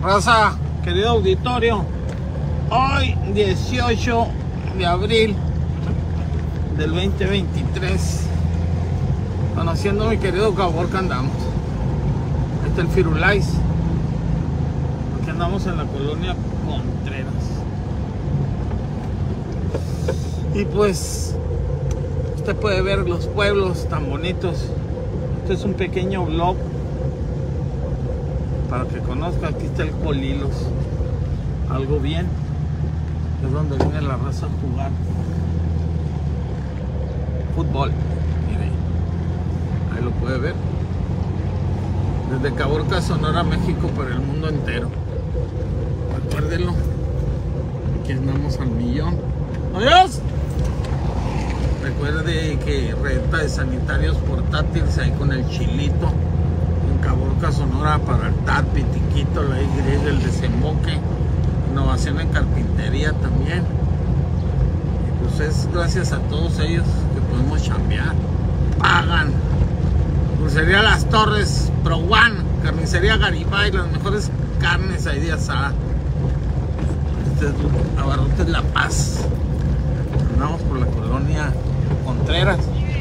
Raza, querido auditorio, hoy 18 de abril del 2023, conociendo a mi querido Caborca andamos. Este es el Firulais. Aquí andamos en la colonia Contreras. Y pues, usted puede ver los pueblos tan bonitos. Este es un pequeño vlog para que conozca. Aquí está el Colilos, algo bien, es donde viene la raza a jugar fútbol. Mire, ahí lo puede ver, desde Caborca, Sonora, México, para el mundo entero. Recuérdenlo, aquí andamos al millón. ¡Adiós! Recuerde que renta de sanitarios portátiles ahí con el Chilito en Caborca, Sonora, para el TAT, Pitiquito, la Y, el Desemboque, innovación en carpintería también. Y pues es gracias a todos ellos que podemos chambear. Pagan. Dulcería Las Torres, Pro One, Carnicería Garibay, las mejores carnes ahí de asada. Este es Abarrotes La Paz. Andamos por la colonia Contreras.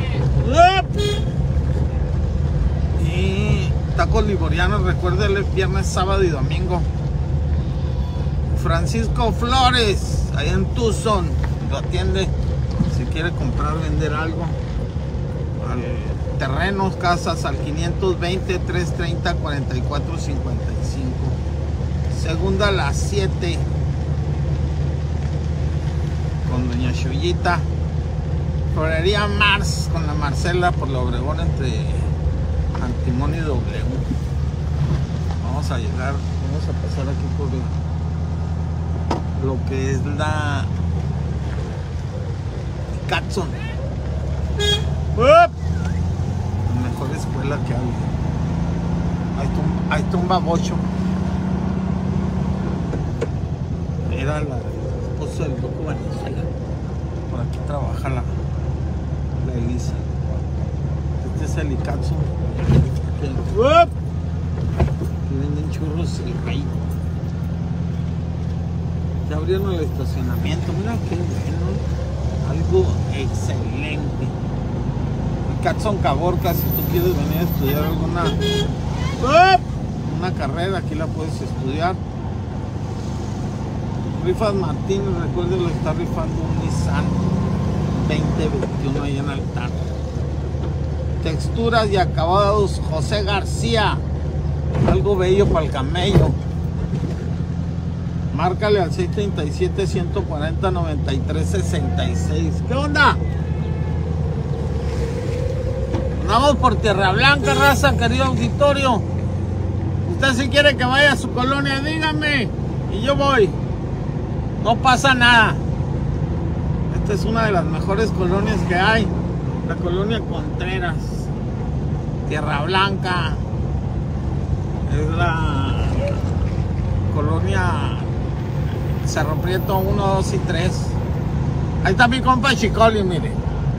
Y tacos liborianos, recuérdele, viernes, sábado y domingo. Francisco Flores, allá en Tucson, lo atiende si quiere comprar, vender algo. Terrenos, casas al 520-330-4455. Segunda a las 7 con doña Chuyita. Florería Mars con la Marcela por la Obregón entre Antimón y W. Vamos a llegar, vamos a pasar aquí por lo que es la Catson, la mejor escuela que hay. Ahí tumba bocho. Era la esposa del loco Venezuela. Por aquí trabaja la Elisa. Este es el Icatson. Aquí venden churros el rey. Ya abrieron el estacionamiento. Mira qué bueno. Algo excelente. Icatson Caborca, si tú quieres venir a estudiar una carrera, aquí la puedes estudiar. Rifas Martínez, recuerden, lo está rifando un Nissan 2021 ahí en Altar. Texturas y acabados José García, algo bello para el camello. Márcale al 637-140-9366. ¿Qué onda? Andamos por Tierra Blanca, raza, querido auditorio. Usted si quiere que vaya a su colonia, dígame y yo voy. No pasa nada. Esta es una de las mejores colonias que hay, la colonia Contreras, Tierra Blanca. Es la colonia Cerro Prieto 1, 2 y 3. Ahí está mi compa Chicoli, mire.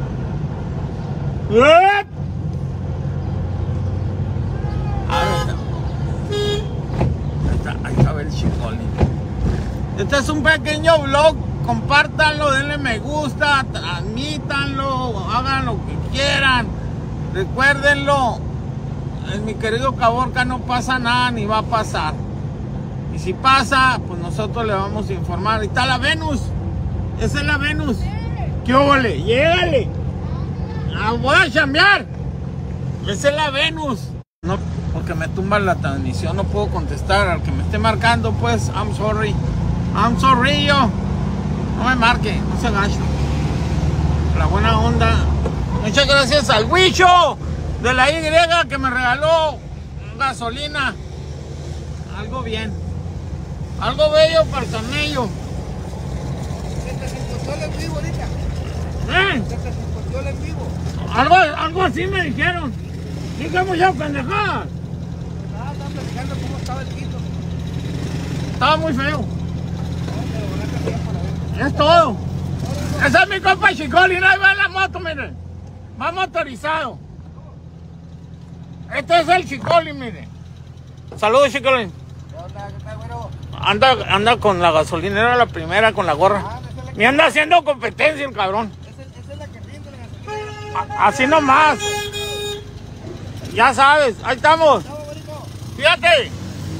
Ahí está el Chicoli. Este es un pequeño vlog, compártanlo, denle me gusta, transmítanlo, hagan lo que quieran. Recuérdenlo, en mi querido Caborca no pasa nada ni va a pasar. Y si pasa, pues nosotros le vamos a informar. Ahí está la Venus, esa es la Venus. ¿Qué óvole? ¡Llégale! ¡Voy a chambear! Esa es la Venus. No, porque me tumba la transmisión, no puedo contestar al que me esté marcando, pues, I'm sorry. I'm sorry, yo. No me marque, no se agache. La buena onda. Muchas gracias al Huicho de la Y que me regaló gasolina. Algo bien. Algo bello para el camello. ¿Se te encontró el en vivo ahorita? ¿Se te encontró el en vivo? Algo así me dijeron. Dígame ya, pendejadas. Estaban platicando cómo estaba el quito. Estaba muy feo. Es todo. Ese es mi compa Chicoli, ahí va la moto, miren. Va motorizado. Este es el Chicoli, miren. Saludos, Chicoli. ¿Qué onda? ¿Qué tal, güero? Anda con la gasolinera, la primera, con la gorra. Me anda haciendo competencia el cabrón. Esa es la que rinde la gasolina. Así nomás. Ya sabes, ahí estamos. Chao, güerito. Fíjate.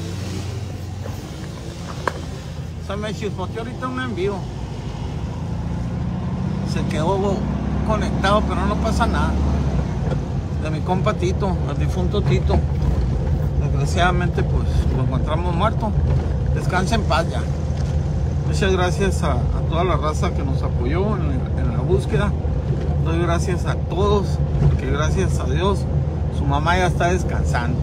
Se me chispoteó ahorita un envío. Se quedó conectado, pero no pasa nada. De mi compa Tito, el difunto Tito. Desgraciadamente, pues lo encontramos muerto. Descansa en paz ya. Muchas gracias a toda la raza que nos apoyó en la búsqueda. Doy gracias a todos, porque gracias a Dios su mamá ya está descansando.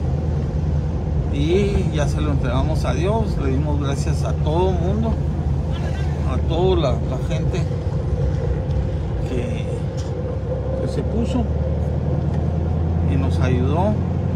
Y ya se lo entregamos a Dios. Le dimos gracias a todo el mundo, a toda la gente que se puso y nos ayudó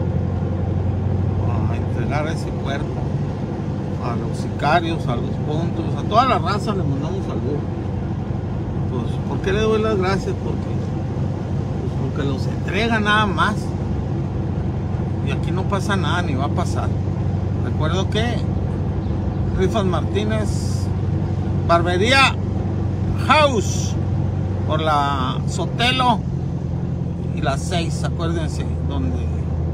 a entregar ese cuerpo a los sicarios, a los puntos, a toda la raza. Le mandamos saludos. Pues, ¿por qué le doy las gracias? Porque los entrega nada más. Y aquí no pasa nada, ni va a pasar. Recuerdo que Rifas Martínez, Barbería House, por la Sotelo y la 6, acuérdense, donde...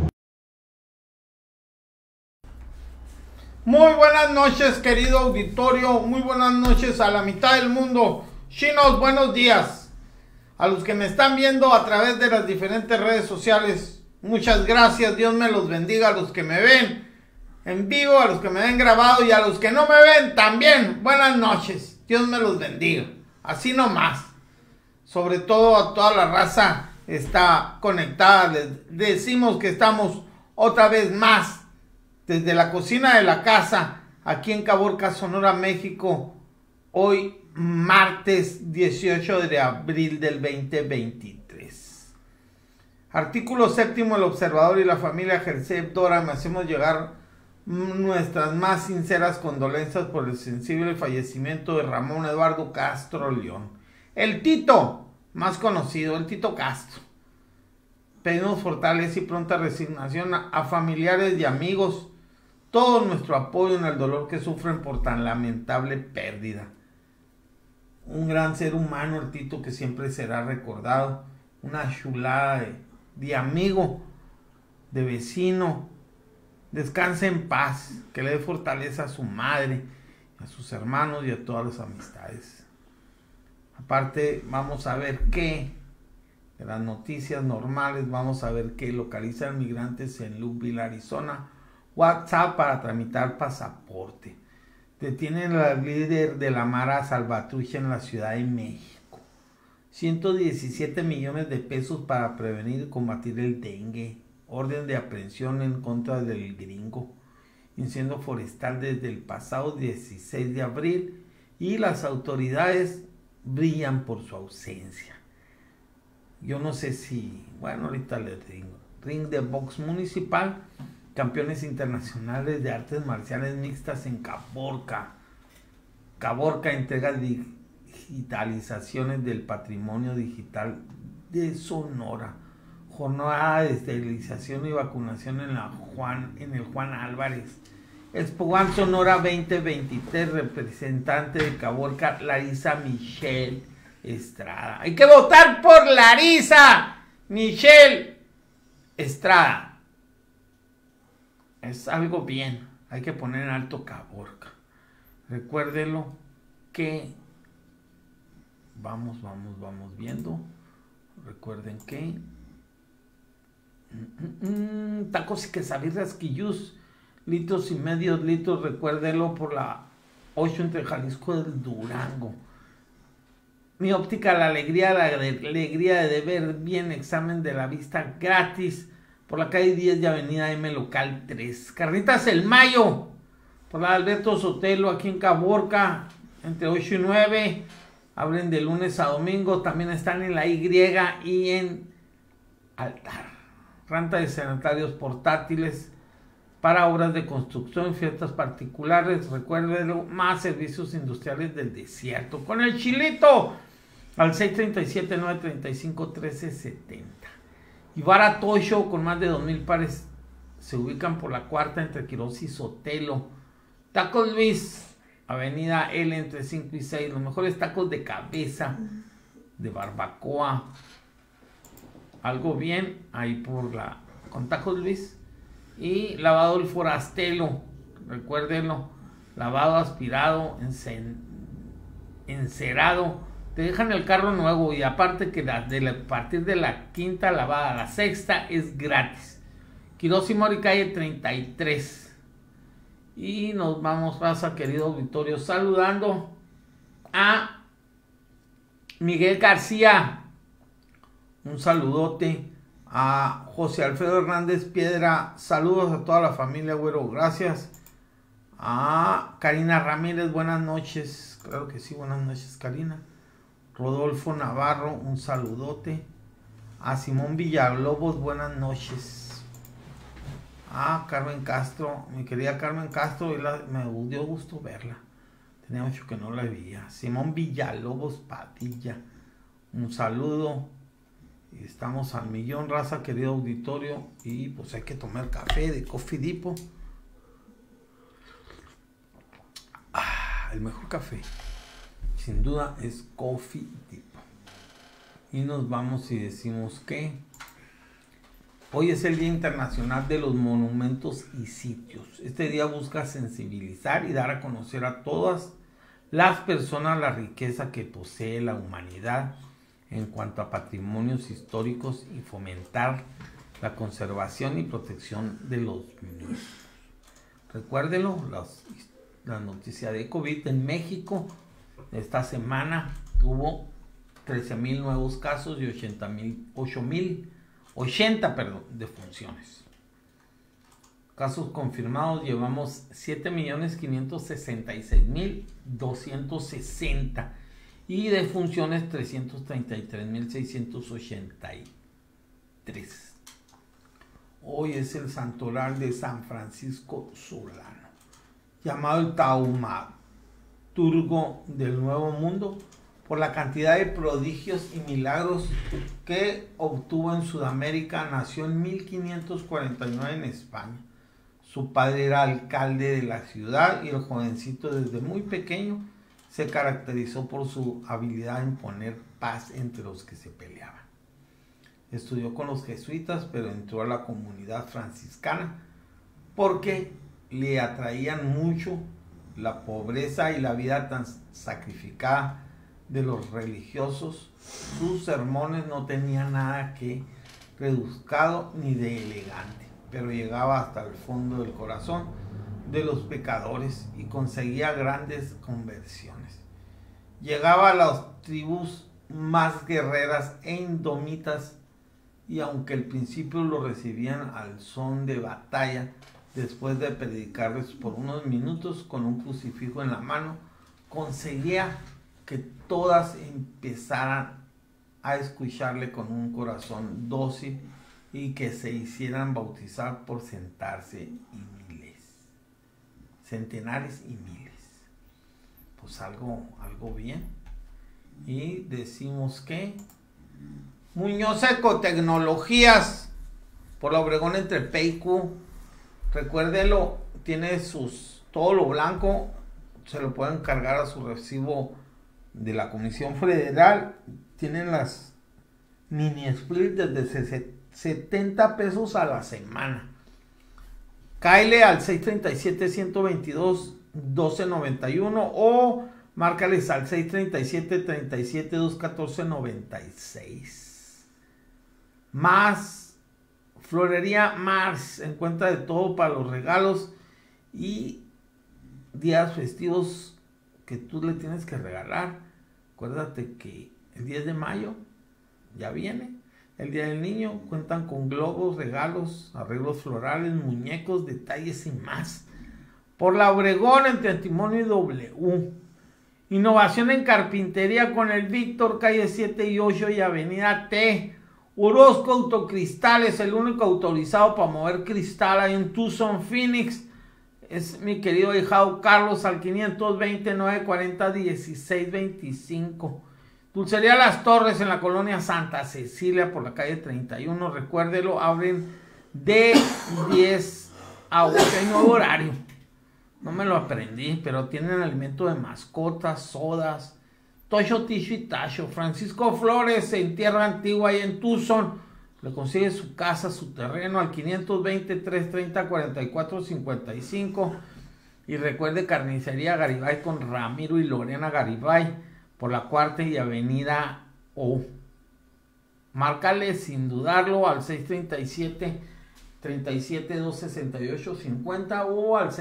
Muy buenas noches, querido auditorio. Muy buenas noches a la mitad del mundo. Chinos, buenos días. A los que me están viendo a través de las diferentes redes sociales, muchas gracias. Dios me los bendiga. A los que me ven en vivo, a los que me ven grabado y a los que no me ven también, buenas noches. Dios me los bendiga. Así nomás. Sobre todo a toda la raza está conectada. Les decimos que estamos otra vez más desde la cocina de la casa, aquí en Caborca, Sonora, México, hoy martes 18 de abril del 2023. Artículo 7, El Observador y la familia Jersey Dora, me hacemos llegar nuestras más sinceras condolencias por el sensible fallecimiento de Ramón Eduardo Castro León. El Tito, más conocido, el Tito Castro. Pedimos fortaleza y pronta resignación a familiares y amigos, todo nuestro apoyo en el dolor que sufren por tan lamentable pérdida. Un gran ser humano, el Tito, que siempre será recordado. Una chulada de amigo, de vecino. Descanse en paz, que le dé fortaleza a su madre, a sus hermanos y a todas las amistades. Aparte, vamos a ver qué, de las noticias normales, vamos a ver que localizan migrantes en Lukeville, Arizona. WhatsApp para tramitar pasaporte. Detienen al líder de la Mara Salvatrucha en la Ciudad de México. 117 millones de pesos para prevenir y combatir el dengue. Orden de aprehensión en contra del gringo. Incendio forestal desde el pasado 16 de abril y las autoridades brillan por su ausencia. Yo no sé si, bueno, ahorita les digo. Ring de box municipal. Campeones internacionales de artes marciales mixtas en Caborca. Caborca entrega digitalizaciones del patrimonio digital de Sonora. Jornada de esterilización y vacunación en el Juan Álvarez. Expo Sonora 2023, representante de Caborca, Larisa Michelle Estrada. Hay que votar por Larisa Michelle Estrada. Es algo bien, hay que poner en alto Caborca. Recuérdelo que vamos viendo. Recuerden que tacos y quesadillas Quillús, litros y medios litros, recuérdelo, por la 8 entre Jalisco y el Durango. Mi óptica, la alegría de ver bien, examen de la vista gratis. Por la calle 10 de Avenida M, local 3. Carnitas El Mayo, por la Alberto Sotelo, aquí en Caborca, entre 8 y 9. Abren de lunes a domingo. También están en la Y y en Altar. Renta de sanitarios portátiles para obras de construcción y fiestas particulares. Recuérdenlo, más servicios industriales del desierto. Con el Chilito, al 637-935-1370. Ibarra Toy Show, con más de 2,000 pares, se ubican por la cuarta entre Quirós y Sotelo. Tacos Luis, Avenida L entre 5 y 6, los mejores tacos de cabeza, de barbacoa, algo bien ahí con Tacos Luis. Y lavado El Forastero, recuérdenlo, lavado aspirado, encerado, te dejan el carro nuevo y aparte que a partir de la quinta lavada a la sexta es gratis. Quirós y Mori, calle 33. Y nos vamos, raza, querido auditorio, saludando a Miguel García. Un saludote a José Alfredo Hernández Piedra. Saludos a toda la familia, güero. Gracias. A Karina Ramírez, buenas noches. Claro que sí, buenas noches, Karina. Rodolfo Navarro, un saludote. A Simón Villalobos, buenas noches. A Carmen Castro, mi querida Carmen Castro, me dio gusto verla. Tenía mucho que no la veía. Simón Villalobos Padilla, un saludo. Y estamos al millón, raza, querido auditorio. Y pues hay que tomar café de Coffee Depot. El mejor café, sin duda, es Coffee Depot. Y nos vamos y decimos que hoy es el Día Internacional de los Monumentos y Sitios. Este día busca sensibilizar y dar a conocer a todas las personas la riqueza que posee la humanidad en cuanto a patrimonios históricos y fomentar la conservación y protección de los mismos. Recuérdenlo, la noticia de COVID en México esta semana hubo 13,000 nuevos casos y 80 defunciones. Casos confirmados llevamos 7,566,260 y defunciones 333,683. Hoy es el santoral de San Francisco Solano, llamado el taumaturgo del Nuevo Mundo, por la cantidad de prodigios y milagros que obtuvo en Sudamérica. Nació en 1549 en España. Su padre era alcalde de la ciudad y el jovencito desde muy pequeño se caracterizó por su habilidad en poner paz entre los que se peleaban. Estudió con los jesuitas, pero entró a la comunidad franciscana porque le atraían mucho la pobreza y la vida tan sacrificada de los religiosos. Sus sermones no tenían nada que rebuscado ni de elegante, pero llegaba hasta el fondo del corazón de los pecadores y conseguía grandes conversiones. Llegaba a las tribus más guerreras e indómitas y aunque al principio lo recibían al son de batalla, después de predicarles por unos minutos con un crucifijo en la mano, conseguía que todas empezaran a escucharle con un corazón dócil y que se hicieran bautizar por sentarse y miles, centenares y miles. Pues algo bien. Y decimos que Muñoz Ecotecnologías por la Obregón entre P y Q. Recuérdelo, tiene todo lo blanco, se lo pueden cargar a su recibo de la Comisión Federal. Tienen las mini split desde 70 pesos a la semana. Cáele al 637-122-1291 o márcales al 637-37-214-96. Más Florería Mars, encuentra de todo para los regalos y días festivos que tú le tienes que regalar. Acuérdate que el 10 de mayo ya viene, el Día del Niño. Cuentan con globos, regalos, arreglos florales, muñecos, detalles y más. Por la Obregón entre Antimonio y W. Innovación en carpintería con el Víctor, calle 7 y 8 y avenida T. Orozco Autocristales, el único autorizado para mover cristal ahí en Tucson, Phoenix. Es mi querido hijado Carlos al 520-940-1625. Dulcería Las Torres en la colonia Santa Cecilia por la calle 31. Recuérdelo, abren de 10 a 8. Hay nuevo horario. No me lo aprendí, pero tienen alimento de mascotas, sodas, Tocho, Ticho y Tacho. Francisco Flores en Tierra Antigua y en Tucson. Le consigue su casa, su terreno al 520-330-4455. Y recuerde, Carnicería Garibay con Ramiro y Lorena Garibay por la Cuarta y Avenida O. Márcale sin dudarlo al 637-268-50 o al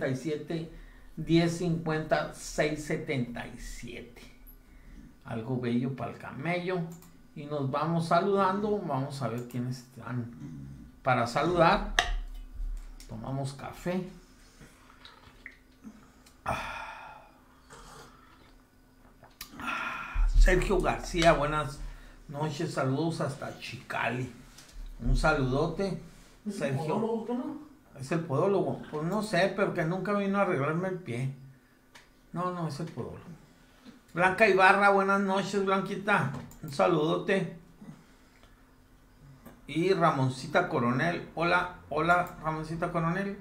637-1050-677. Algo bello para el camello. Y nos vamos saludando. Vamos a ver quiénes están para saludar. Tomamos café. Sergio García, buenas noches, saludos hasta Chicali. Un saludote, Sergio. ¿Es el podólogo? Pues no sé, pero que nunca vino a arreglarme el pie. No, es el podólogo. Blanca Ibarra, buenas noches, Blanquita. Un saludote. Y Ramoncita Coronel, hola, Ramoncita Coronel.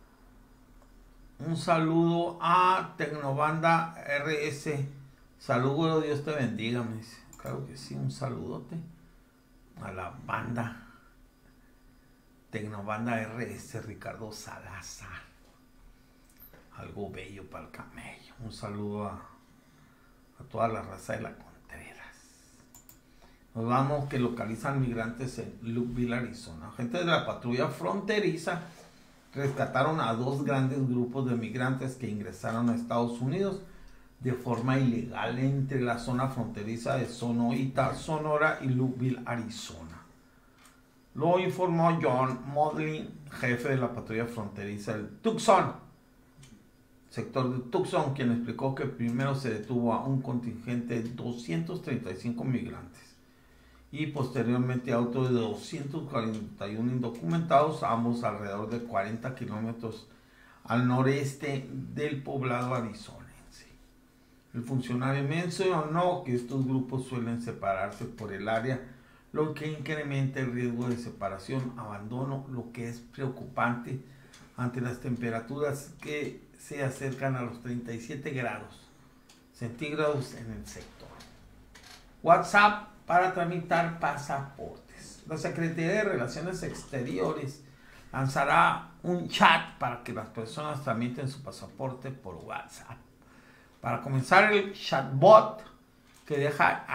Un saludo a Tecnobanda RS. Saludos, Dios te bendiga, me dice. Claro que sí, un saludote a la banda Tecnobanda RS, Ricardo Salazar. Algo bello para el camello. Un saludo a toda la raza de la Contreras. Nos vamos, que localizan migrantes en Lukeville, Arizona. Agentes de la patrulla fronteriza rescataron a 2 grandes grupos de migrantes que ingresaron a Estados Unidos de forma ilegal entre la zona fronteriza de Sonoita, Sonora y Lukeville, Arizona. Lo informó John Modlin, jefe de la patrulla fronteriza del Tucson, sector de Tucson, quien explicó que primero se detuvo a un contingente de 235 migrantes y posteriormente a otro de 241 indocumentados, ambos alrededor de 40 kilómetros al noreste del poblado arizonense. El funcionario mencionó que estos grupos suelen separarse por el área, lo que incrementa el riesgo de separación, abandono, lo que es preocupante ante las temperaturas que se acercan a los 37 grados centígrados en el sector. WhatsApp para tramitar pasaportes. La Secretaría de Relaciones Exteriores lanzará un chat para que las personas tramiten su pasaporte por WhatsApp. Para comenzar, el chatbot que deja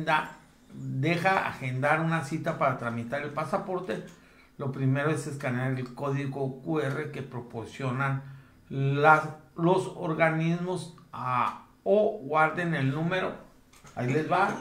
agendar una cita para tramitar el pasaporte, lo primero es escanear el código QR que proporcionan los organismos o guarden el número. Ahí les va: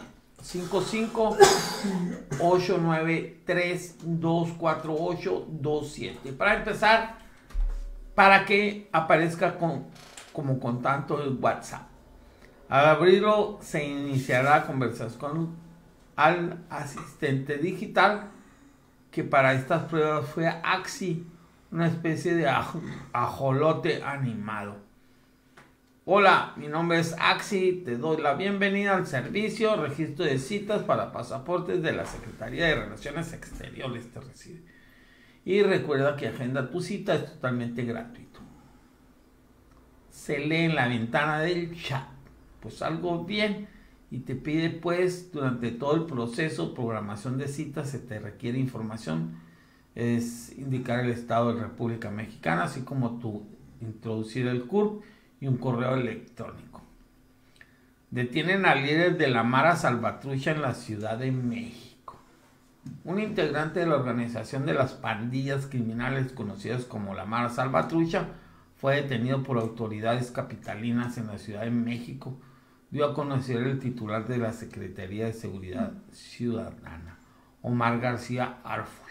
55-893-248-27. Para empezar, para que aparezca como contacto de WhatsApp. Al abrirlo se iniciará conversación al asistente digital, que para estas pruebas fue Axi, una especie de ajolote animado. Hola, mi nombre es Axi, te doy la bienvenida al servicio registro de citas para pasaportes de la Secretaría de Relaciones Exteriores te recibe. Y recuerda que agenda tu cita, es totalmente gratuito. Se lee en la ventana del chat, pues algo bien, y te pide pues durante todo el proceso, programación de citas, se te requiere información, es indicar el estado de República Mexicana, así como introducir el CURP y un correo electrónico. Detienen al líder de la Mara Salvatrucha en la Ciudad de México. Un integrante de la organización de las pandillas criminales conocidas como la Mara Salvatrucha fue detenido por autoridades capitalinas en la Ciudad de México, dio a conocer el titular de la Secretaría de Seguridad Ciudadana, Omar García Arfush.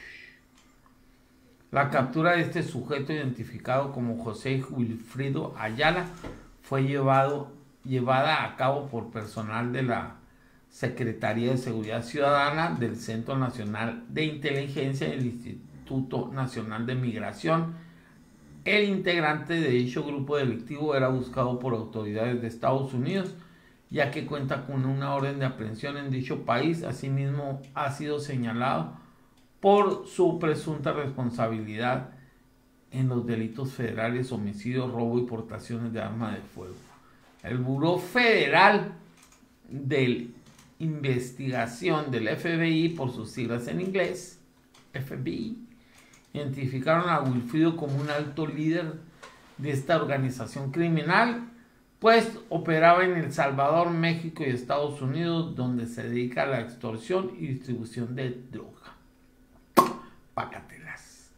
La captura de este sujeto, identificado como José Wilfrido Ayala, fue llevada a cabo por personal de la Secretaría de Seguridad Ciudadana, del Centro Nacional de Inteligencia y del Instituto Nacional de Migración. El integrante de dicho grupo delictivo era buscado por autoridades de Estados Unidos, ya que cuenta con una orden de aprehensión en dicho país. Asimismo, ha sido señalado por su presunta responsabilidad en los delitos federales, homicidio, robo y portaciones de arma de fuego. El Buró Federal de Investigación del FBI, por sus siglas en inglés, FBI, identificaron a Wilfrido como un alto líder de esta organización criminal, pues operaba en El Salvador, México y Estados Unidos, donde se dedica a la extorsión y distribución de droga. Pácatelas.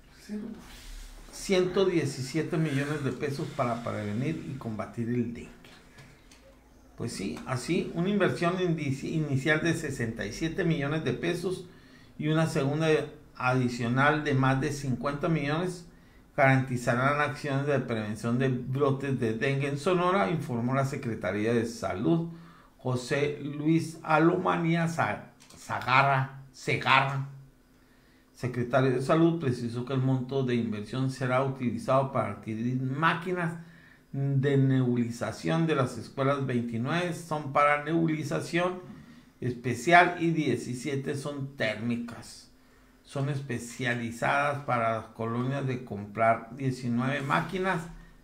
117 millones de pesos para prevenir y combatir el dengue. Pues sí, así, una inversión inicial de 67 millones de pesos y una segunda adicional de más de 50 millones garantizarán acciones de prevención de brotes de dengue en Sonora, informó la Secretaría de Salud. José Luis Alomanía Segarra, secretario de Salud, precisó que el monto de inversión será utilizado para adquirir máquinas de nebulización de las escuelas. 29 son para nebulización especial y 17 son térmicas. Son especializadas para las colonias de comprar 19 máquinas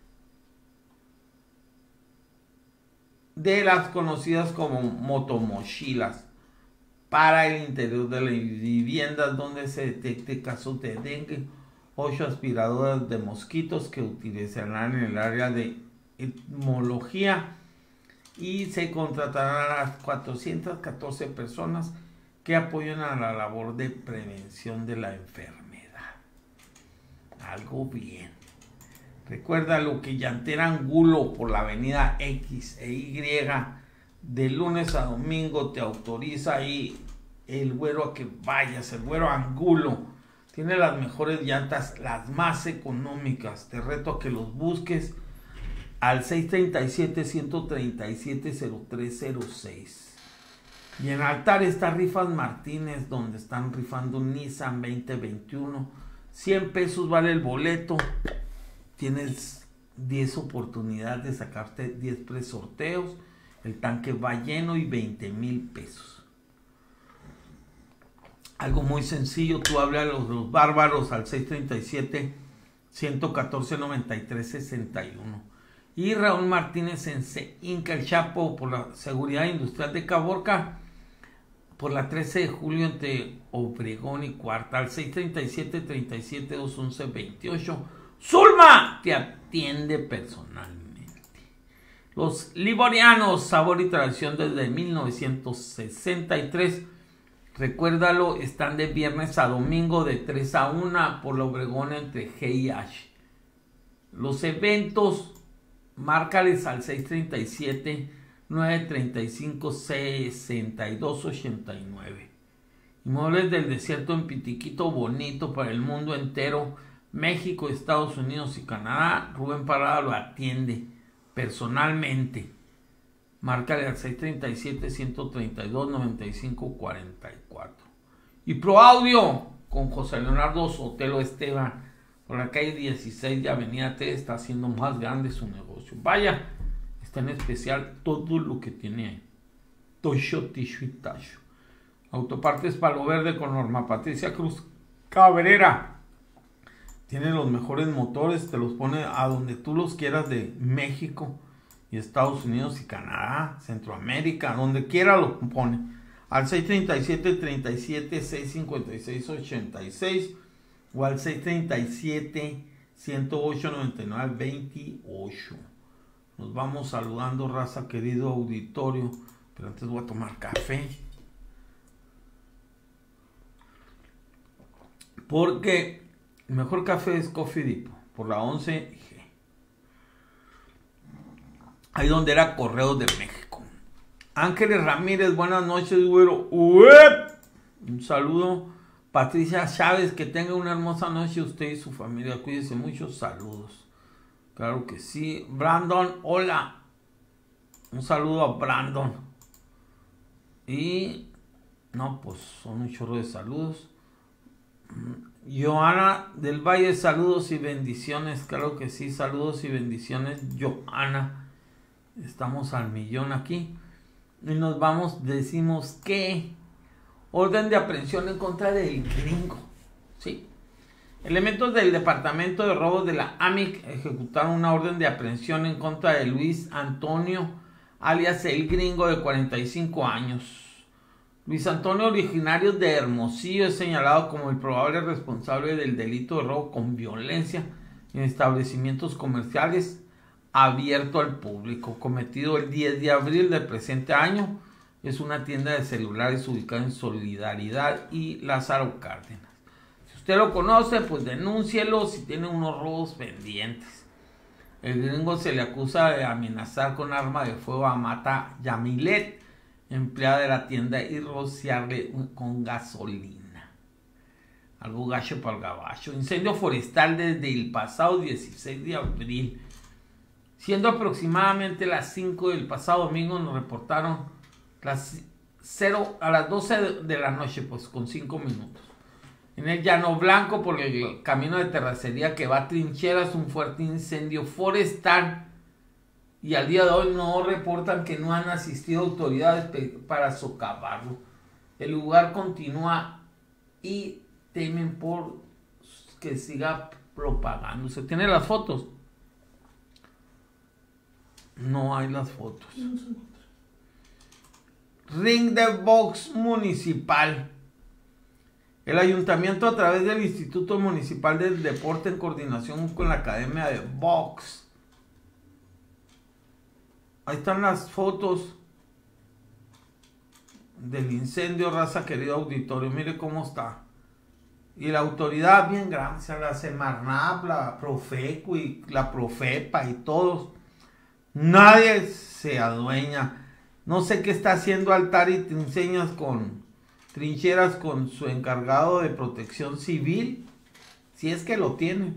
de las conocidas como motomochilas para el interior de las viviendas donde se detecte casos de dengue. 8 aspiradoras de mosquitos que utilizarán en el área de entomología y se contratarán a las 414 personas que apoyan a la labor de prevención de la enfermedad. Algo bien. Recuerda lo que Llantera Angulo por la avenida X e Y de lunes a domingo te autoriza ahí el güero a que vayas. El güero Angulo tiene las mejores llantas, las más económicas. Te reto a que los busques al 637-137-0306. Y en Altar está Rifas Martínez, donde están rifando un Nissan 2021. 100 pesos vale el boleto. Tienes 10 oportunidades de sacarte 10 presorteos. El tanque va lleno y 20,000 pesos. Algo muy sencillo. Tú hablas a los bárbaros al 637-114-9361. Y Raúl Martínez en Inca el Chapo por la Seguridad Industrial de Caborca, por la 13 de julio entre Obregón y Cuarta, al 637-37-211-28. Zulma te atiende personalmente. Los Liborianos, sabor y tradición desde 1963. Recuérdalo, están de viernes a domingo de 3 a 1 por la Obregón entre G y H. Los eventos, márcales al 637-935-6289. Inmuebles del Desierto en Pitiquito, bonito para el mundo entero, México, Estados Unidos y Canadá. Rubén Parada lo atiende personalmente. Márcale al 637-132-9544. Y Pro Audio con José Leonardo Sotelo Esteban por la calle 16 de Avenida T, está haciendo más grande su negocio. Vaya, está en especial todo lo que tiene ahí. Tosho, Tisho y Tasho. Autopartes Palo Verde con Norma Patricia Cruz Cabrera. Tiene los mejores motores, te los pone a donde tú los quieras de México y Estados Unidos y Canadá, Centroamérica, donde quiera lo pone. Al 637-37-656-86 o al 637-108-99-28. Nos vamos saludando, raza, querido auditorio, pero antes voy a tomar café. Porque el mejor café es Coffee Depot, por la 11G. Ahí donde era Correos de México. Ángeles Ramírez, buenas noches, güero. ¡Uep! Un saludo. Patricia Chávez, que tenga una hermosa noche usted y su familia. Cuídense mucho, saludos. Claro que sí. Brandon, hola. Un saludo a Brandon. Y no, pues son un chorro de saludos. Joana del Valle, saludos y bendiciones. Claro que sí, saludos y bendiciones, Joana. Estamos al millón aquí. Y nos vamos, decimos que orden de aprehensión en contra del gringo. ¿Sí? Elementos del Departamento de Robos de la AMIC ejecutaron una orden de aprehensión en contra de Luis Antonio, alias El Gringo, de 45 años. Luis Antonio, originario de Hermosillo, es señalado como el probable responsable del delito de robo con violencia en establecimientos comerciales abierto al público, cometido el 10 de abril del presente año. Es una tienda de celulares ubicada en Solidaridad y Lázaro Cárdenas. Si usted lo conoce, pues denúncielo si tiene unos robos pendientes. El Gringo se le acusa de amenazar con arma de fuego a Mata Yamilet, empleada de la tienda, y rociarle con gasolina. Algo gacho para el gabacho. Incendio forestal desde el pasado 16 de abril. Siendo aproximadamente las 5 del pasado domingo, nos reportaron a las 12 de la noche, pues con 5 minutos. En el Llano Blanco, por el camino de terracería que va a Trincheras, un fuerte incendio forestal. Y al día de hoy no reportan que no han asistido autoridades para socavarlo. El lugar continúa y temen por que siga propagándose. ¿Tiene las fotos? No hay las fotos. Ring de box municipal. El ayuntamiento, a través del Instituto Municipal del Deporte, en coordinación con la Academia de Box. Ahí están las fotos del incendio, raza, querido auditorio. Mire cómo está. Y la autoridad bien grande, la Semarnap, la Profeco y la Profepa y todos. Nadie se adueña. No sé qué está haciendo Altar y Trincheras con su encargado de protección civil. Si es que lo tiene.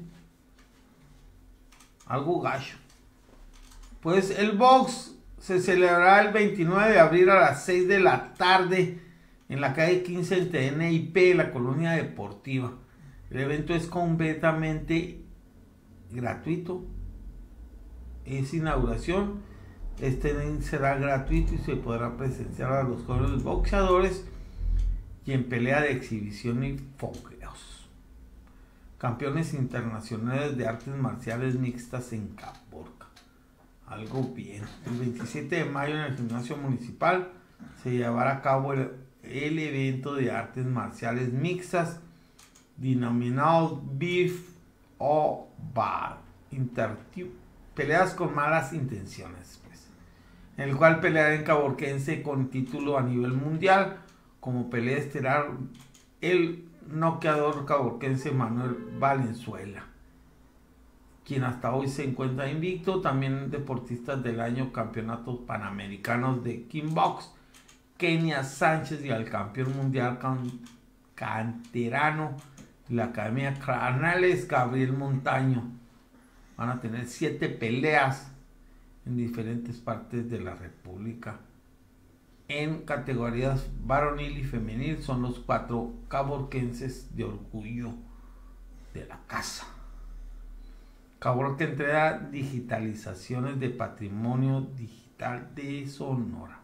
Algo gacho. Pues el box se celebrará el 29 de abril a las 6 de la tarde en la calle 15 entre NIP, la colonia deportiva. El evento es completamente gratuito. Es inauguración. Este será gratuito y se podrá presenciar a los jóvenes boxeadores y en pelea de exhibición y fogueos. Campeones internacionales de artes marciales mixtas en Caborca. Algo bien. El 27 de mayo en el gimnasio municipal se llevará a cabo el evento de artes marciales mixtas denominado Beef o Bar. Peleas con malas intenciones, pues, en el cual peleará en caborquense con título a nivel mundial. Como pelea estelar, el noqueador caborquense Manuel Valenzuela, quien hasta hoy se encuentra invicto. También deportistas del año, campeonatos panamericanos de kickbox, Kenia Sánchez, y al campeón mundial canterano de la Academia Canales, Gabriel Montaño. Van a tener 7 peleas en diferentes partes de la República. En categorías varonil y femenil son los 4 caborquenses de orgullo de la casa. Caborca entrega digitalizaciones de patrimonio digital de Sonora.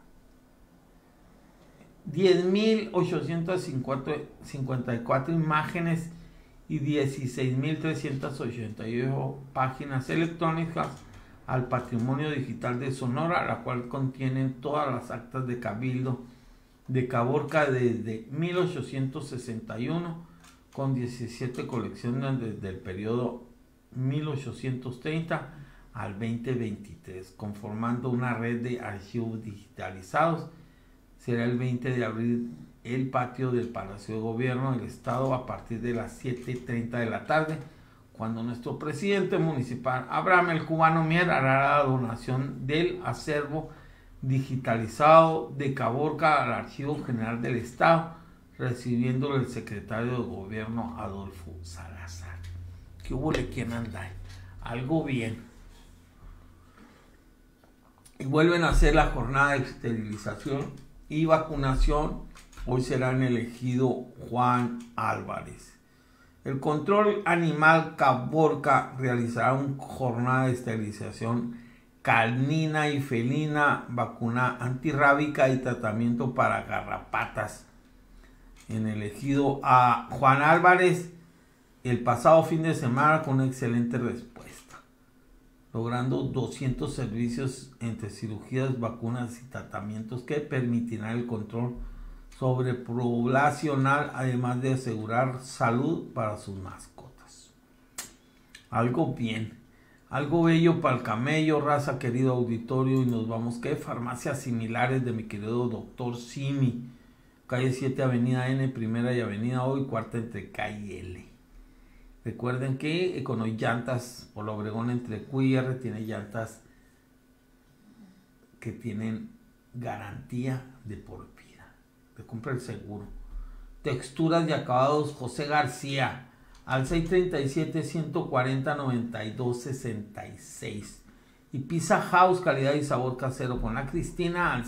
10.854 imágenes y 16.388 páginas electrónicas al patrimonio digital de Sonora, la cual contiene todas las actas de cabildo de Caborca desde 1861, con 17 colecciones desde el periodo 1830 al 2023, conformando una red de archivos digitalizados. Será el 20 de abril el patio del Palacio de Gobierno del Estado a partir de las 7:30 de la tarde, cuando nuestro presidente municipal, Abraham el Cubano Mier, hará la donación del acervo digitalizado de Caborca al Archivo General del Estado, recibiéndolo el secretario de Gobierno, Adolfo Salazar. ¿Qué hubo de quién anda ahí? Algo bien. Y vuelven a hacer la jornada de esterilización y vacunación. Hoy será en el ejido Juan Álvarez. El Control Animal Caborca realizará una jornada de esterilización canina y felina, vacuna antirrábica y tratamiento para garrapatas en el ejido a Juan Álvarez el pasado fin de semana con una excelente respuesta, logrando 200 servicios entre cirugías, vacunas y tratamientos que permitirán el control sobrepoblacional, además de asegurar salud para sus mascotas. Algo bien, algo bello para el camello, raza, querido auditorio, y nos vamos que farmacias similares de mi querido doctor Simi, calle 7, avenida N, primera y avenida O y cuarta entre K y L. Recuerden que con hoy llantas por la Obregón entre Q y R tiene llantas que tienen garantía de por vida. Te compra el seguro. Texturas y acabados José García al 637-140-9266. Y Pizza House, calidad y sabor casero con la Cristina al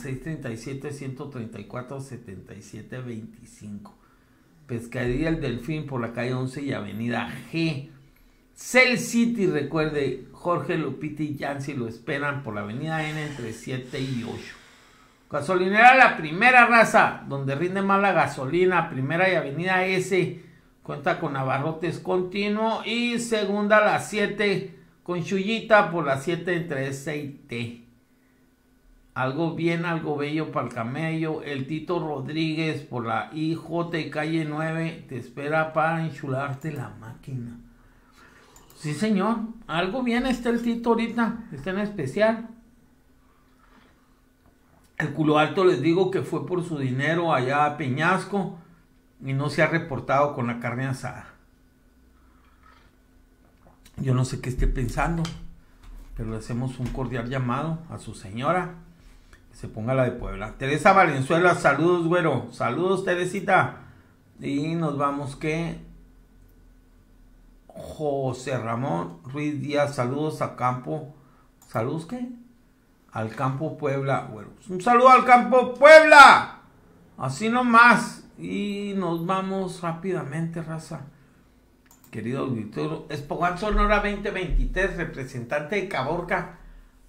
637-134-7725. Pescadería El Delfín por la calle 11 y avenida G. Cell City, recuerde, Jorge, Lupita y Yancy lo esperan por la avenida N entre 7 y 8. Gasolinera La Primera, raza, donde rinde más la gasolina, primera y avenida S, cuenta con abarrotes continuo, y segunda la 7 con Chuyita por la 7 entre S y T. Algo bien, algo bello para el camello. El Tito Rodríguez por la IJ y calle 9 te espera para enchularte la máquina. Sí, señor, algo bien está el Tito ahorita, está en especial. El Culo Alto, les digo que fue por su dinero allá a Peñasco y no se ha reportado con la carne asada. Yo no sé qué esté pensando, pero le hacemos un cordial llamado a su señora, que se ponga la de Puebla. Teresa Valenzuela, saludos, güero. Saludos, Teresita. Y nos vamos que José Ramón Ruiz Díaz, saludos a Campo. ¿Saludos qué? Al Campo Puebla, bueno, un saludo al Campo Puebla, así nomás, y nos vamos rápidamente, raza, querido auditorio. Espogán Sonora 2023, representante de Caborca,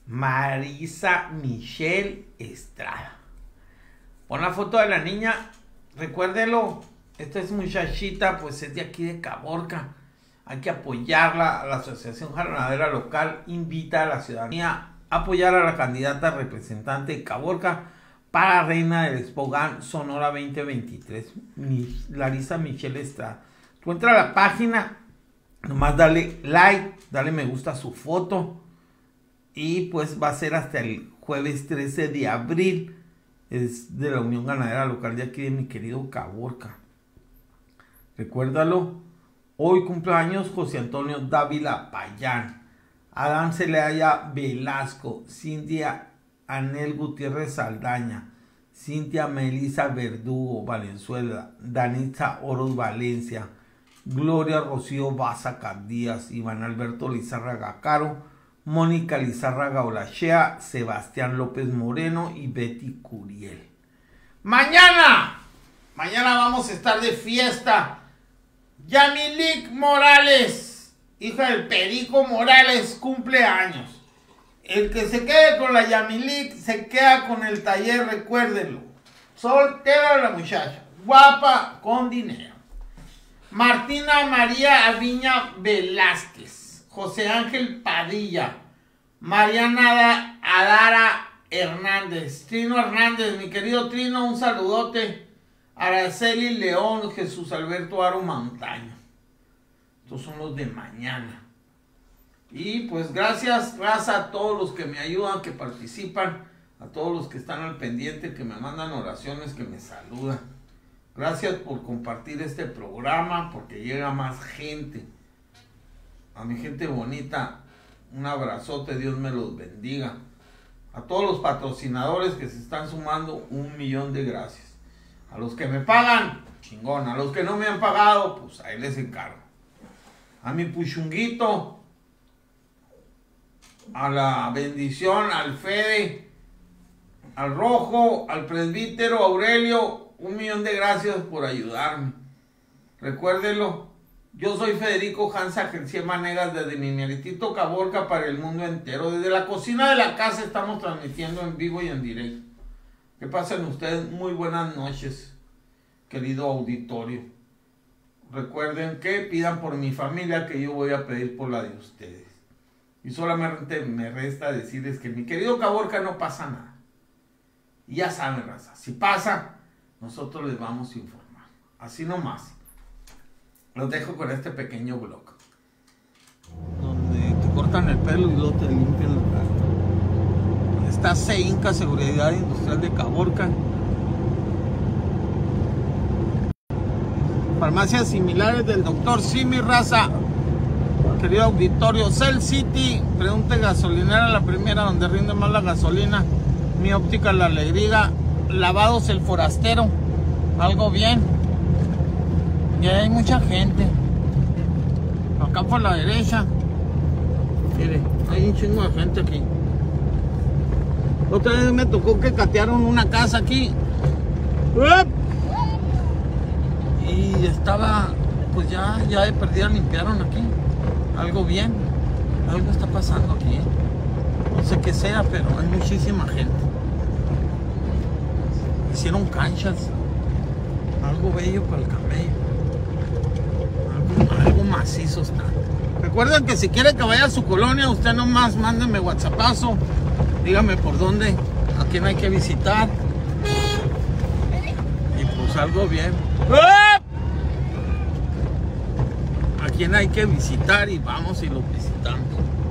Marisa Michelle Estrada. Pon la foto de la niña, recuérdelo, esta es muchachita, pues es de aquí de Caborca, hay que apoyarla. La Asociación Ganadera Local invita a la ciudadanía apoyar a la candidata representante de Caborca para reina del Espogán Sonora 2023, Larisa Michelle Estrada. Tú entra a la página, nomás dale like, dale me gusta a su foto, y pues va a ser hasta el jueves 13 de abril, es de la Unión Ganadera Local de aquí de mi querido Caborca. Recuérdalo, hoy cumpleaños José Antonio Dávila Payán, Adán Celaya Velasco, Cintia Anel Gutiérrez Saldaña, Cintia Melisa Verdugo Valenzuela, Danitza Oros Valencia, Gloria Rocío Baza Candías, Iván Alberto Lizárraga Caro, Mónica Lizárraga Olachea, Sebastián López Moreno y Betty Curiel. Mañana vamos a estar de fiesta. Yamilik Morales, hija del Perico Morales, cumple años. El que se quede con la Yamilik se queda con el taller, recuérdenlo. Soltera la muchacha, guapa, con dinero. Martina María Aviña Velázquez, José Ángel Padilla, Mariana Adara Hernández, Trino Hernández, mi querido Trino, un saludote. Araceli León, Jesús Alberto Aro Montaño. Estos son los de mañana. Y pues gracias, raza, a todos los que me ayudan, que participan, a todos los que están al pendiente, que me mandan oraciones, que me saludan. Gracias por compartir este programa, porque llega más gente. A mi gente bonita, un abrazote, Dios me los bendiga. A todos los patrocinadores que se están sumando, 1,000,000 de gracias. A los que me pagan, chingón. A los que no me han pagado, pues ahí les encargo. A mi puchunguito, a la bendición, al Fede, al Rojo, al presbítero Aurelio, 1,000,000 de gracias por ayudarme. Recuérdenlo, yo soy Federico Hansa Gercía Manegas desde mi meritito Caborca para el mundo entero. Desde la cocina de la casa estamos transmitiendo en vivo y en directo. Que pasen ustedes muy buenas noches, querido auditorio. recuerden que pidan por mi familia, que yo voy a pedir por la de ustedes. Y solamente me resta decirles que en mi querido Caborca no pasa nada. Y ya saben, raza, si pasa, nosotros les vamos a informar. Así nomás. Los dejo con este pequeño blog. Donde te cortan el pelo y luego te limpian la cara. Está CEINCA, Seguridad Industrial de Caborca. Farmacias similares del doctor Simi, raza. Querido auditorio, Cell City, pregunte gasolinera la primera donde rinde más la gasolina. Mi óptica La Alegría, Lavados El Forastero, algo bien. Y hay mucha gente. Acá por la derecha, mire, hay un chingo de gente aquí. Otra vez me tocó que catearon una casa aquí. Y estaba, pues ya de perdida limpiaron aquí. Algo bien, algo está pasando aquí. No sé qué sea, pero hay muchísima gente. Hicieron canchas. Algo bello para el camello. Algo macizo está. Recuerden que si quiere que vaya a su colonia, usted nomás mándeme WhatsAppazo. Dígame por dónde, a quién hay que visitar. Y pues algo bien. A quién hay que visitar y vamos y lo visitamos.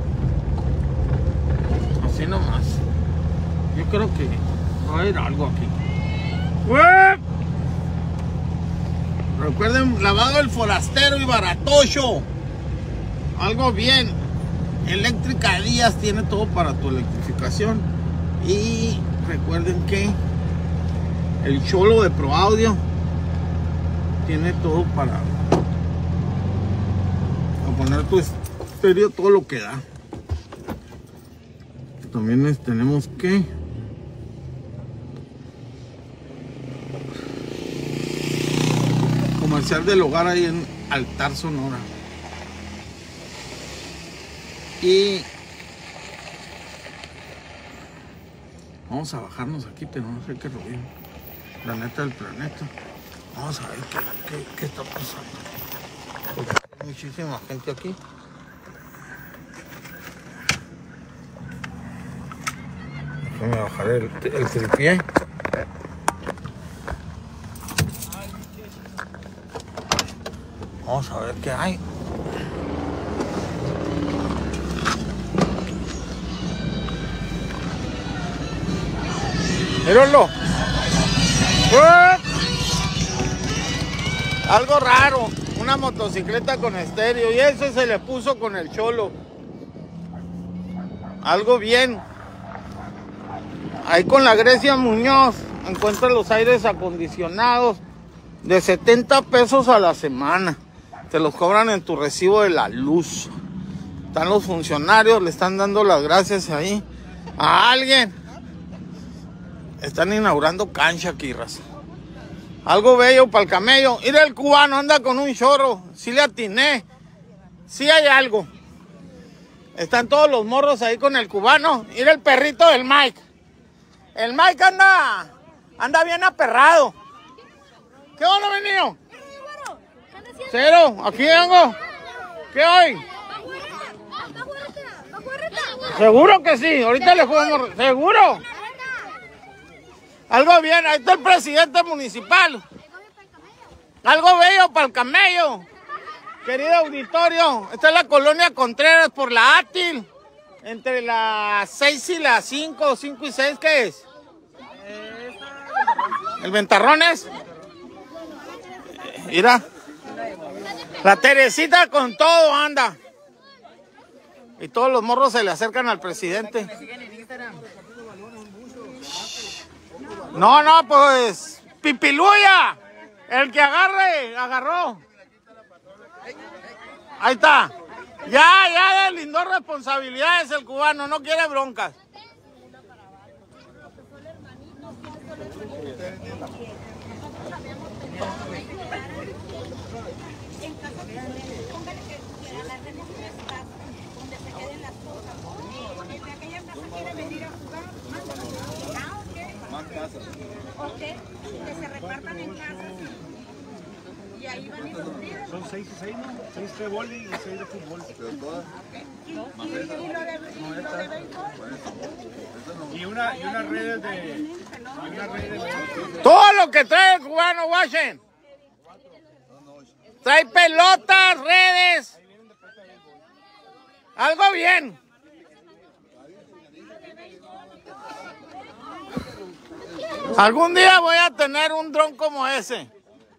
Así nomás. Yo creo que va a haber algo aquí. Recuerden, Lavado El Forastero y Baratocho. Algo bien. Eléctrica Díaz tiene todo para tu electrificación. Y recuerden que el Cholo de Pro Audio tiene todo para poner tu estéreo, todo lo que da. También tenemos que comercial del hogar ahí en Altar, Sonora. Y vamos a bajarnos aquí, pero no sé qué rollo. Planeta del planeta. Vamos a ver qué está pasando. Porque hay muchísima gente aquí. Déjame bajar el tripié. Vamos a ver qué hay. Míralo. Algo raro. Una motocicleta con estéreo. Y eso se le puso con el Cholo. Algo bien. Ahí con la Grecia Muñoz encuentra los aires acondicionados de 70 pesos a la semana. Te los cobran en tu recibo de la luz. Están los funcionarios, le están dando las gracias ahí a alguien. Están inaugurando cancha aquí, raza. Algo bello para el camello. Mira, el cubano anda con un chorro. Sí le atiné. Sí hay algo. Están todos los morros ahí con el cubano. Mira el perrito del Mike. El Mike anda bien aperrado. ¿Qué onda, venido? Cero, aquí vengo. ¿Qué hay? Seguro que sí, ahorita le jugamos. ¿Seguro? Algo bien, ahí está el presidente municipal. Algo bello para el camello. Querido auditorio, esta es la colonia Contreras por la Átil. Entre las 6 y las 5, 5 y 6, ¿qué es? ¿El Ventarrones? Mira. La Teresita con todo anda. Y todos los morros se le acercan al presidente. No, pues Pipiluya, el que agarró. Ahí está. Ya deslindó responsabilidades el cubano, no quiere broncas. Ok, que se repartan en casas y Son 6 y 6, ¿no? 6 de boli y 6 de fútbol. Y una red de... Todo lo que trae el cubano Washington. Trae pelotas, redes. Algo bien. Algún día voy a tener un dron como ese.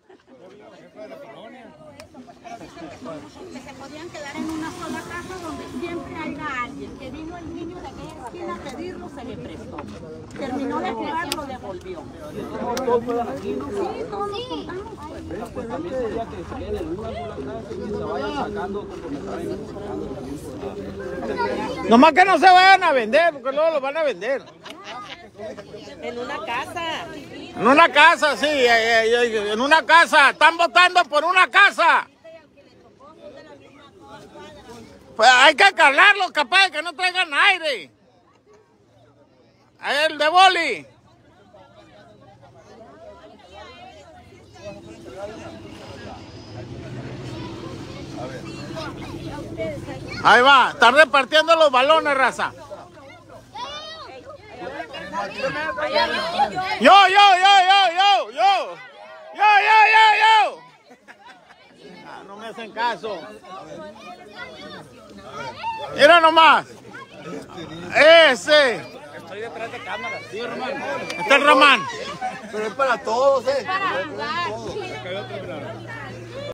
Que se podían quedar en una sola casa donde siempre haya alguien. Que vino el niño de aquella esquina a pedirlo, se le prestó. Terminó de jugar, lo devolvió. Sí, todos nos juntamos. Pues también sería que se queden en una sola casa y que se vayan sacando conforme se vayan sacando. Nomás que no se vayan a vender, porque luego los van a vender. En una casa. En una casa, sí, en una casa. Están votando por una casa. Pues hay que calarlos, capaz de que no traigan aire. Ahí el de boli. Ahí va, están repartiendo los balones, raza. Yo. Ah, no me hacen caso. Mira nomás. Ese. Estoy detrás de cámara. Sí, Román. Este es Román. Pero es para todos, Para jugar.